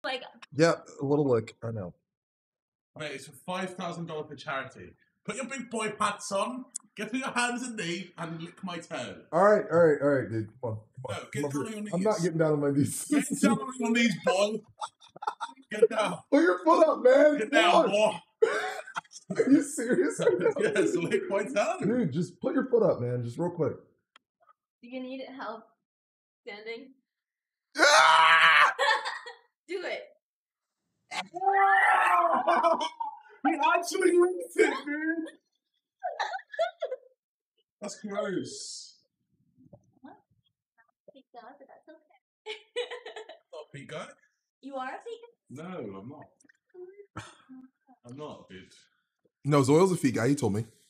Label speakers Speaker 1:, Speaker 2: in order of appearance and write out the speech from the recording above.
Speaker 1: Like,
Speaker 2: yeah, a little lick. I know.
Speaker 3: Mate, it's a $5,000 for charity. Put your big boy pants on, get to your hands and knees, and lick my toe.
Speaker 2: All right, dude. Come on.
Speaker 3: No, get down on your knees.
Speaker 2: I'm not getting down on my knees.
Speaker 3: Get down on your knees, boy. Get down.
Speaker 2: Put your foot up, man.
Speaker 3: Get down, boy.
Speaker 2: Are you serious?
Speaker 3: Yes, lick my toe.
Speaker 2: Dude, just put your foot up, man. Just real quick.
Speaker 1: do you need help standing?
Speaker 2: Ah!
Speaker 1: Do it.
Speaker 3: He actually licked it, dude. That's gross.
Speaker 1: Fake dog, but that's okay.
Speaker 3: Not a big guy?
Speaker 1: You are a fake
Speaker 3: No, I'm not. I'm not, dude.
Speaker 2: No, Zoil's a feet guy. He told me.